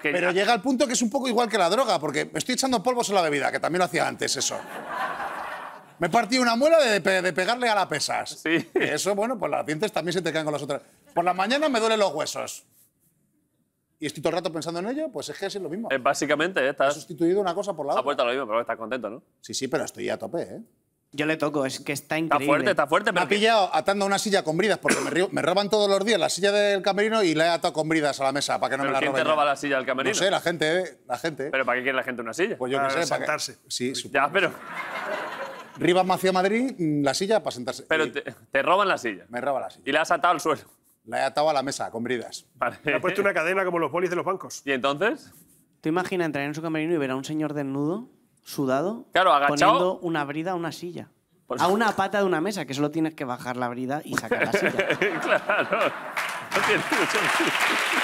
Pero llega al punto que es un poco igual que la droga, porque me estoy echando polvos en la bebida, que también lo hacía antes, eso. Me he partido una muela de pegarle a las pesas. Sí. Eso, bueno, pues los dientes también se te caen con las otras. Por la mañana me duelen los huesos. Y estoy todo el rato pensando en ello, pues es que es lo mismo. Básicamente, He estás... sustituido una cosa por la Ha otra. vuelto a lo mismo, pero estás contento, ¿no? Sí, pero estoy a tope, ¿eh? Yo le toco, es que está increíble. Está fuerte, Me pero... ha pillado atando una silla con bridas porque me roban todos los días la silla del camerino y la he atado con bridas a la mesa para que no me la ¿Quién roben. te roba la silla del camerino? No sé, la gente. ¿Pero para qué quiere la gente una silla? Pues yo qué Para sé. sentarse. Sí, Ya, pero... Rivas Macía Madrid, la silla para sentarse. Pero Y te roban la silla. me roba la silla. Y la has atado al suelo. La he atado a la mesa con bridas. Vale. Le ha puesto una cadena como los bolis de los bancos. ¿Y entonces? ¿Tú imaginas entrar en su camerino y ver a un señor desnudo, sudado, Claro, agachado. poniendo una brida a una silla? Pues- A una pata de una mesa, que solo tienes que bajar la brida y sacar la silla. Claro. No tiene mucho sentido.